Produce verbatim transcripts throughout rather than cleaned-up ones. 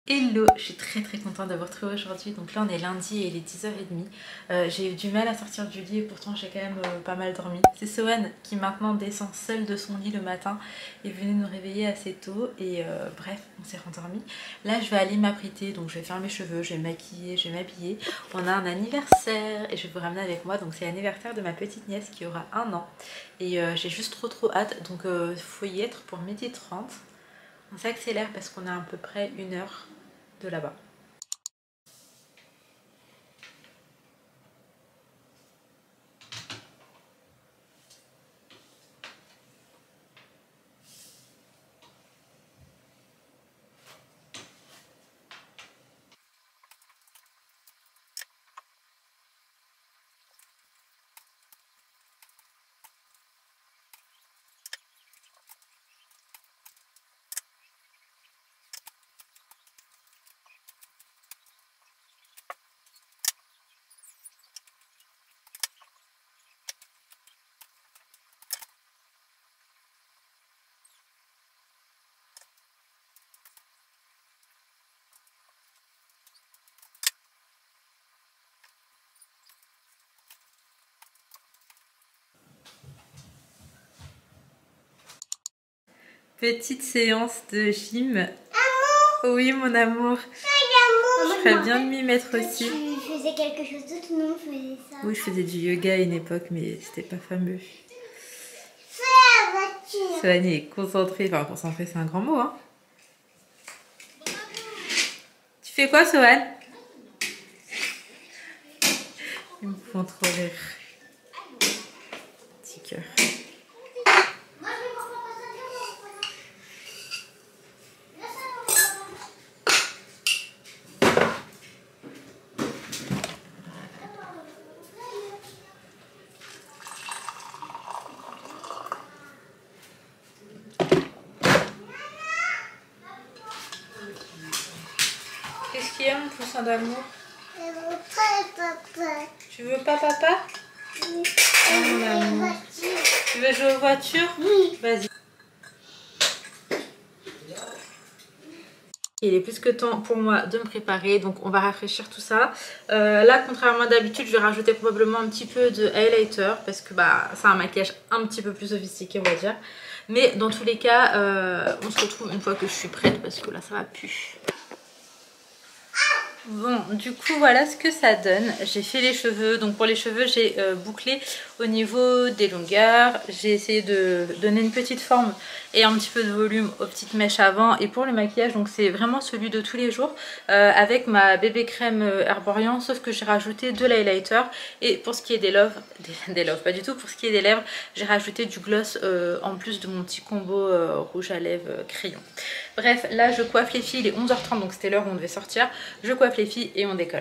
Hello, je suis très très contente de vous retrouver aujourd'hui. Donc là on est lundi et il est dix heures trente. Euh, j'ai eu du mal à sortir du lit et pourtant j'ai quand même euh, pas mal dormi. C'est Sohan qui maintenant descend seule de son lit le matin et venait nous réveiller assez tôt et euh, bref on s'est rendormi. Là je vais aller m'apprêter, donc je vais faire mes cheveux, je vais me maquiller, je vais m'habiller. On a un anniversaire et je vais vous ramener avec moi. Donc c'est l'anniversaire de ma petite nièce qui aura un an et euh, j'ai juste trop trop hâte. Donc il euh, faut y être pour midi trente. On s'accélère parce qu'on a à peu près une heure de là-bas. Petite séance de gym. Amour. Oui mon amour. Amour. Je ferais bien de m'y mettre aussi. Tu faisais quelque chose d'autre, tout le monde faisait ça. Oui, je faisais du yoga à une époque, mais c'était pas fameux. Fais la voiture. Sohan est concentrée, enfin concentrée c'est un grand mot hein. Tu fais quoi Sohan? Ils me font trop rire. Petit cœur. Qu'est-ce qu'il y a mon poussin d'amour? Je veux pas papa. Tu veux pas papa? Oui. Oh mon amour. Tu veux jouer aux voitures? Oui. Vas-y. Il est plus que temps pour moi de me préparer, donc on va rafraîchir tout ça. Euh, là, contrairement à d'habitude, je vais rajouter probablement un petit peu de highlighter parce que bah, c'est un maquillage un petit peu plus sophistiqué, on va dire. Mais dans tous les cas, euh, on se retrouve une fois que je suis prête parce que là, ça va plus. Bon, du coup, voilà ce que ça donne. J'ai fait les cheveux. Donc pour les cheveux, j'ai euh, bouclé au niveau des longueurs. J'ai essayé de donner une petite forme et un petit peu de volume aux petites mèches avant. Et pour le maquillage, donc c'est vraiment celui de tous les jours euh, avec ma bébé crème Herborian, sauf que j'ai rajouté de l'highlighter. Et pour ce qui est des lèvres, des, des lèvres, pas du tout. Pour ce qui est des lèvres, j'ai rajouté du gloss euh, en plus de mon petit combo euh, rouge à lèvres euh, crayon. Bref, là je coiffe les filles, il est onze heures trente, donc c'était l'heure où on devait sortir. Je coiffe les filles et on décolle.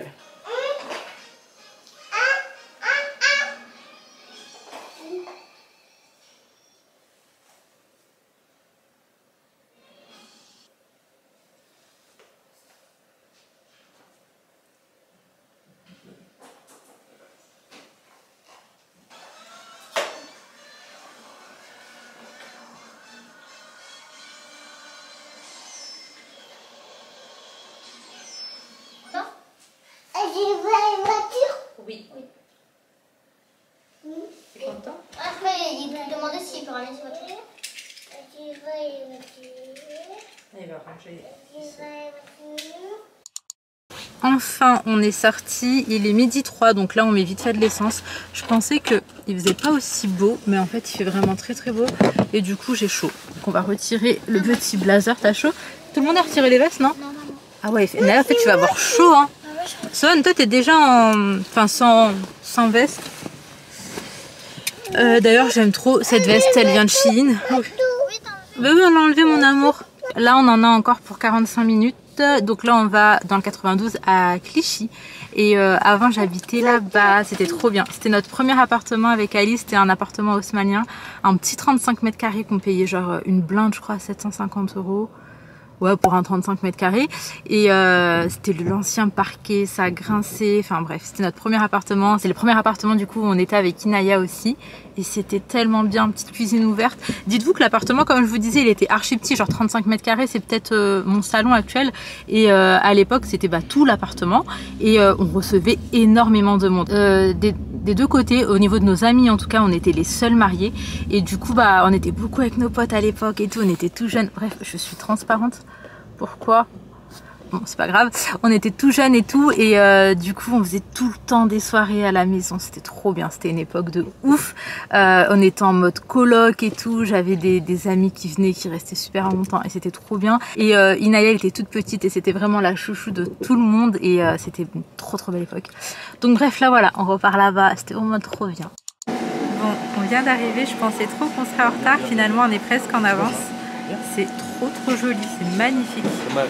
Oui. Oui. Tu es content? Après, il peut demander s'il peut ramener sa voiture. Il va ranger. Enfin, Enfin, on est sorti. Il est midi trois, donc là on met vite fait de l'essence. Je pensais qu'il faisait pas aussi beau, mais en fait il fait vraiment très très beau. Et du coup j'ai chaud. Donc on va retirer le petit blazer. T'as chaud? Tout le monde a retiré les vestes, non? non, non, non. Ah ouais, là en fait tu vas avoir chaud hein. Sohan, toi t'es déjà en... enfin, sans... sans veste. Euh, D'ailleurs j'aime trop cette veste, elle vient de Shein. Oh. Bah oui, on l'a enlevé mon amour. Là on en a encore pour quarante-cinq minutes. Donc là on va dans le quatre-vingt-douze à Clichy. Et euh, avant j'habitais là-bas, c'était trop bien. C'était notre premier appartement avec Alice, c'était un appartement haussmannien. Un petit trente-cinq mètres carrés qu'on payait genre une blinde je crois à sept cent cinquante euros. Ouais, pour un trente-cinq mètres carrés. Et euh, c'était l'ancien parquet, ça grinçait. Enfin bref, c'était notre premier appartement. C'est le premier appartement du coup où on était avec Inaya aussi. Et c'était tellement bien, petite cuisine ouverte. Dites-vous que l'appartement, comme je vous disais, il était archi petit, genre trente-cinq mètres carrés. C'est peut-être euh, mon salon actuel. Et euh, à l'époque, c'était bah, tout l'appartement. Et euh, on recevait énormément de monde. Euh, des, des deux côtés, au niveau de nos amis en tout cas, on était les seuls mariés. Et du coup, bah, on était beaucoup avec nos potes à l'époque et tout. On était tout jeunes. Bref, je suis transparente. Pourquoi? Bon, c'est pas grave. On était tout jeunes et tout. Et euh, du coup, on faisait tout le temps des soirées à la maison. C'était trop bien. C'était une époque de ouf. Euh, on était en mode coloc et tout. J'avais des, des amis qui venaient, qui restaient super longtemps. Et c'était trop bien. Et euh, Inaya, elle était toute petite. Et c'était vraiment la chouchou de tout le monde. Et euh, c'était une trop trop belle époque. Donc bref, là voilà, on repart là-bas. C'était vraiment trop bien. Bon, on vient d'arriver. Je pensais trop qu'on serait en retard. Finalement, on est presque en avance. C'est trop trop joli, c'est magnifique.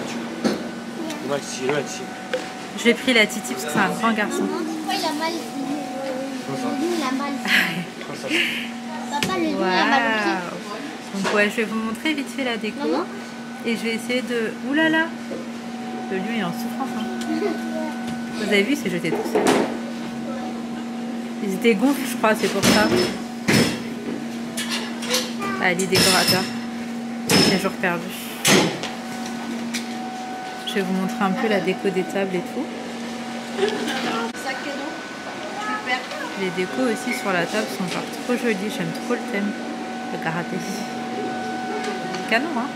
Je lui ai pris la Titi parce que c'est un grand garçon. Pourquoi il a mal? Il a mal. Papa, le loup, il a mal au pied. Donc ouais, je vais vous montrer vite fait la déco. Maman. Et je vais essayer de... Ouh là là, le lieu est en souffrance. Hein. Vous avez vu, c'est jeté tout seul. Ils étaient gonflés, je crois, c'est pour ça. Ah, les décorateurs. J'ai jour perdu. Je vais vous montrer un peu la déco des tables et tout. Les décos aussi sur la table sont genre trop jolies. J'aime trop le thème. Le karaté. Canon, hein.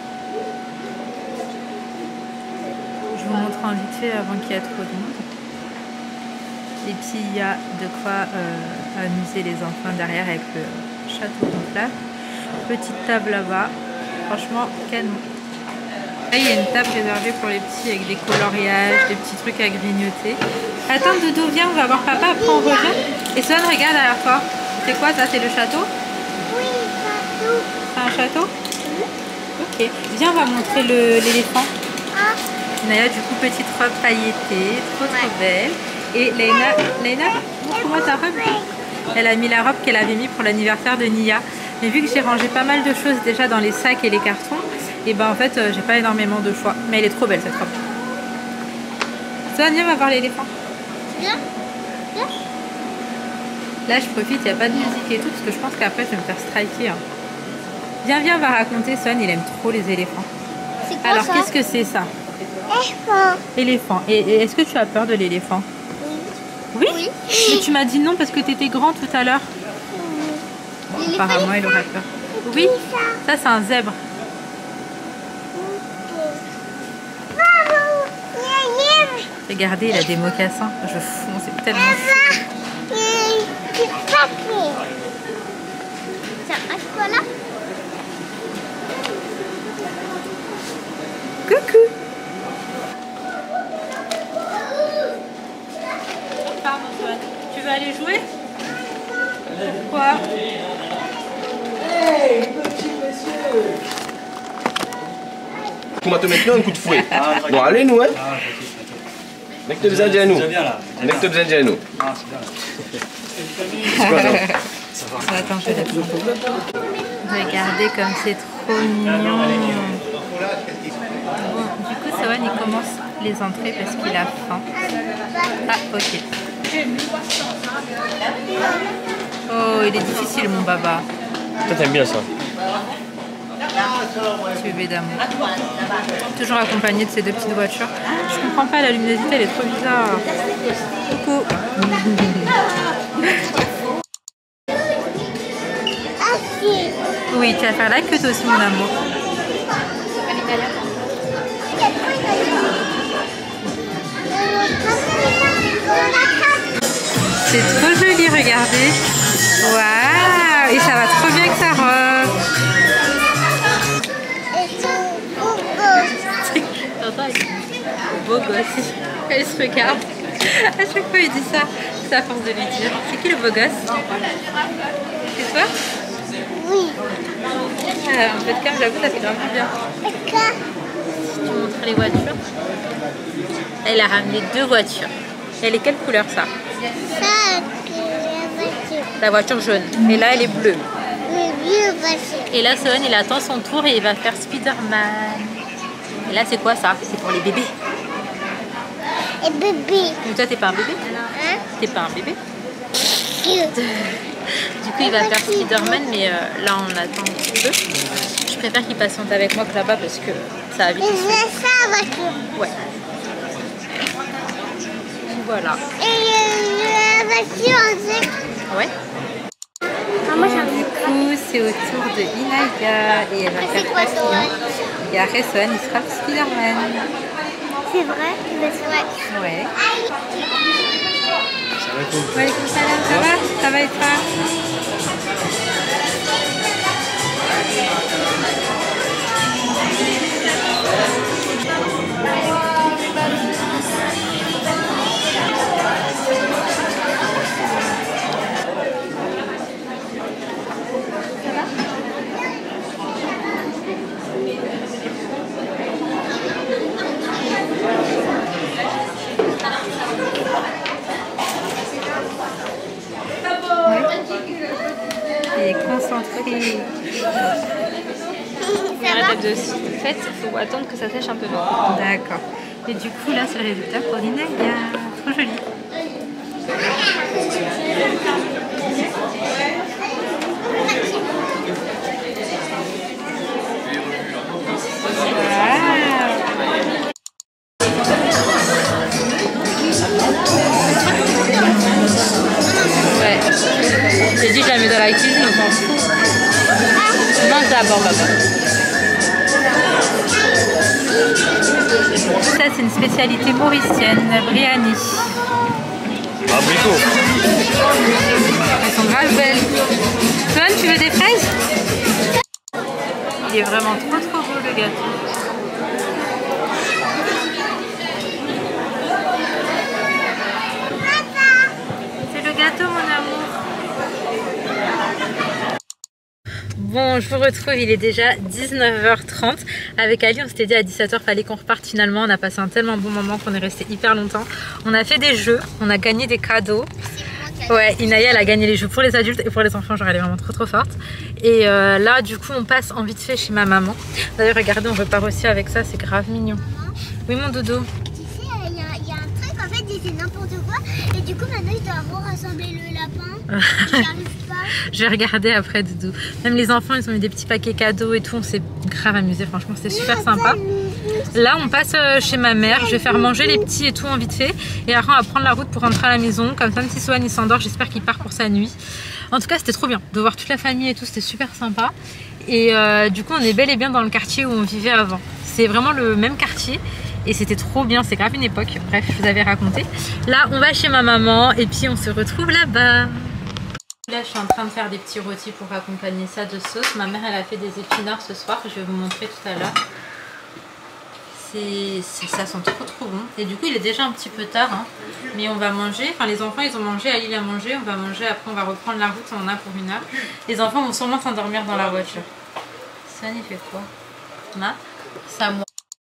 Je vous montre un vite fait avant qu'il y ait trop de monde. Et puis il y a de quoi euh, amuser les enfants derrière avec le château gonflable. Petite table là-bas. Franchement, canon. Là, il y a une table réservée pour les petits avec des coloriages, des petits trucs à grignoter. Attends, Dodo, viens, on va voir papa, après on revient. Et Swan, regarde derrière toi. C'est quoi ça? C'est le château? Oui, château. C'est un château? Mmh. Ok. Viens, on va montrer l'éléphant. Ah. Naya, du coup, petite robe pailletée, trop trop belle. Et Léna, Léna, montre-moi ta robe. Elle a mis la robe qu'elle avait mis pour l'anniversaire de Nia. Mais vu que j'ai rangé pas mal de choses déjà dans les sacs et les cartons, et ben en fait euh, j'ai pas énormément de choix. Mais elle est trop belle cette robe. Swan, viens, on va voir l'éléphant. Viens. Viens. Là je profite, il n'y a pas de musique et tout parce que je pense qu'après je vais me faire striker. Hein. Viens, viens, on va raconter. Swan, il aime trop les éléphants. Alors qu'est-ce que c'est ça? Éléphant. Éléphant. Et, et est-ce que tu as peur de l'éléphant? Oui. Oui. Mais tu m'as dit non parce que tu étais grand tout à l'heure. Bon, apparemment, il aurait peur. Oui, ça c'est un zèbre. Regardez, il a des mocassins. Je fonce, c'est tellement chou. Tiens, à là. Coucou. Pardon, Swan. Tu veux aller jouer? Pourquoi? Hey, petit monsieur! On va te mettre un coup de fouet. Bon, allez, nous, hein? Mec, te besoin de nous. Mec, te besoin de nous. C'est quoi ça? Attends, je vais regardez comme c'est trop mignon. Bon, du coup, Swan, il commence les entrées parce qu'il a faim. Ah, ok. Oh, il est difficile, mon baba. Toi, t'aimes bien ça? Petit bébé d'amour. Toujours accompagné de ces deux petites voitures. Je comprends pas, la luminosité, elle est trop bizarre. Coucou. Oui, tu vas faire la queue toi aussi, mon amour. C'est trop joli, regardez. Waouh! Et ça va trop bien avec sa robe. T'entends, il dit beau gosse. Elle se regarde. À chaque fois, il dit ça. C'est à force de lui dire. C'est qui le beau gosse? C'est toi? Oui. Ah, en fait, comme j'avoue, ça fait grave bien. Si tu montres les voitures. Elle a ramené deux voitures. Elle est quelle couleur ça? Ça, c'est la voiture. La voiture jaune. Et là, elle est bleue. Le vieux voiture. Et là, Swan, il attend son tour et il va faire Spider-Man. Et là, c'est quoi ça? C'est pour les bébés. Et bébé. Mais toi, t'es pas un bébé? Hein? T'es pas un bébé? Que- Du coup, il va faire Spider-Man, mais euh, là, on attend un petit peu. Je préfère qu'il patiente avec moi que là-bas parce que ça va vite. Je fais ça avec eux. Ouais. Voilà. Et euh, la voiture, on sait. Ouais. Ah, moi, j'ai Du coup, c'est au tour de Inaya et elle va Ah, faire c'est quoi, papillon. Sohan? Et après, Sohan, il sera Spider-Man. C'est vrai? Mais c'est vrai. Ouais. Salam. Walaikum salam, ça va? Ça va et toi? Et concentré. Ça va? Arrête de fait, il faut attendre que ça sèche un peu. D'accord. Et du coup, là, c'est le résultat pour Inaya. Trop joli. Ouais. J'ai dit je la mets dans la cuisine, on s'en fout. Mange d'abord, papa. Ça, c'est une spécialité mauricienne, la biryani. Abricot. Elles sont grave belles. Sohan, tu veux des fraises? Il est vraiment trop trop beau le gâteau. C'est le gâteau, mon amour. Bon, je vous retrouve, il est déjà dix-neuf heures trente. Avec Ali, on s'était dit à dix-sept heures, fallait qu'on reparte finalement. On a passé un tellement bon moment qu'on est resté hyper longtemps. On a fait des jeux, on a gagné des cadeaux. Ouais, Inaya, elle a gagné les jeux pour les adultes et pour les enfants, genre elle est vraiment trop trop forte. Et euh, là, du coup, on passe en vite fait chez ma maman. D'ailleurs, regardez, on repart aussi avec ça, c'est grave mignon. Oui, mon dodo. Tu sais, il y, a- il y a un truc, en fait, il fait n'importe quoi. Et du coup, maintenant, il doit rassembler le lapin. J'y arrive pas. Je vais regarder après, doudou. Même les enfants, ils ont eu des petits paquets cadeaux et tout. On s'est grave amusé, franchement, c'était super sympa. Là, on passe chez ma mère. Je vais faire manger les petits et tout en vite fait. Et après, on va prendre la route pour rentrer à la maison. Comme ça, même si Sohan il s'endort, j'espère qu'il part pour sa nuit. En tout cas, c'était trop bien de voir toute la famille et tout. C'était super sympa. Et euh, du coup, on est bel et bien dans le quartier où on vivait avant. C'est vraiment le même quartier. Et c'était trop bien, c'est grave une époque. Bref, je vous avais raconté. Là, on va chez ma maman et puis on se retrouve là-bas. Là, je suis en train de faire des petits rôtis pour accompagner ça de sauce. Ma mère, elle a fait des épinards ce soir. Je vais vous montrer tout à l'heure. C'est, ça sent trop trop bon. Et du coup, il est déjà un petit peu tard. Hein. Mais on va manger. Enfin, les enfants, ils ont mangé. Ali a mangé. On va manger. Après, on va reprendre la route. On en a pour une heure. Les enfants vont sûrement s'endormir dans la voiture. Ça, il fait quoi? Là, ça moi.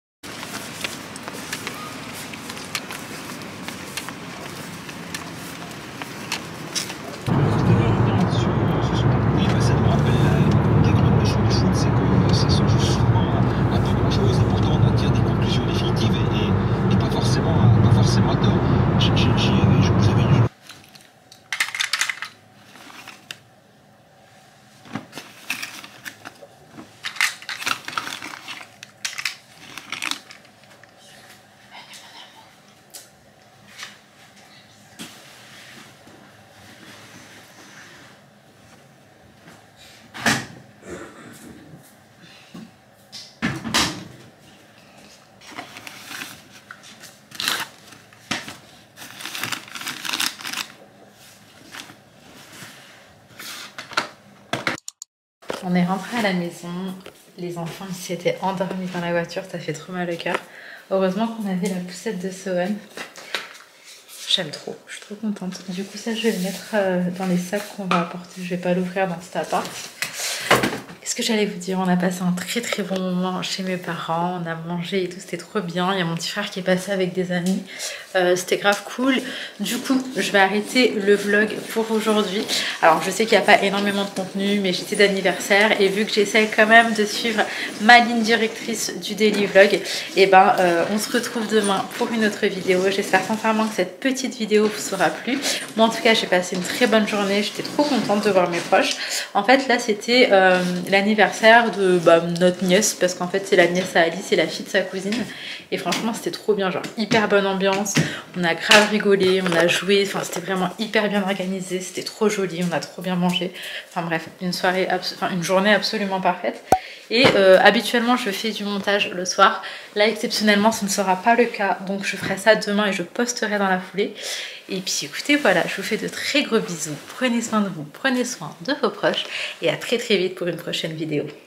On est rentré à la maison, les enfants s'étaient endormis dans la voiture, ça fait trop mal au cœur. Heureusement qu'on avait la poussette de Sohan. J'aime trop, je suis trop contente. Du coup ça je vais le mettre dans les sacs qu'on va apporter, je vais pas l'ouvrir dans cet appart. Qu'est-ce que j'allais vous dire? On a passé un très très bon moment chez mes parents, on a mangé et tout, c'était trop bien. Il y a mon petit frère qui est passé avec des amis, euh, c'était grave cool. Du coup, je vais arrêter le vlog pour aujourd'hui. Alors, je sais qu'il n'y a pas énormément de contenu, mais j'étais d'anniversaire et vu que j'essaie quand même de suivre ma ligne directrice du daily vlog, et ben euh, on se retrouve demain pour une autre vidéo. J'espère sincèrement que cette petite vidéo vous aura plu. Moi, en tout cas, j'ai passé une très bonne journée, j'étais trop contente de voir mes proches. En fait, là, c'était euh, l'anniversaire de bah, notre nièce, parce qu'en fait, c'est la nièce à Alice et la fille de sa cousine. Et franchement, c'était trop bien, genre hyper bonne ambiance. On a grave rigolé, on a joué, enfin, c'était vraiment hyper bien organisé, c'était trop joli, on a trop bien mangé. Enfin bref, une soirée, enfin, une journée absolument parfaite. Et euh, habituellement je fais du montage le soir, là exceptionnellement ce ne sera pas le cas, donc je ferai ça demain et je posterai dans la foulée. Et puis écoutez, voilà, je vous fais de très gros bisous, prenez soin de vous, prenez soin de vos proches et à très très vite pour une prochaine vidéo.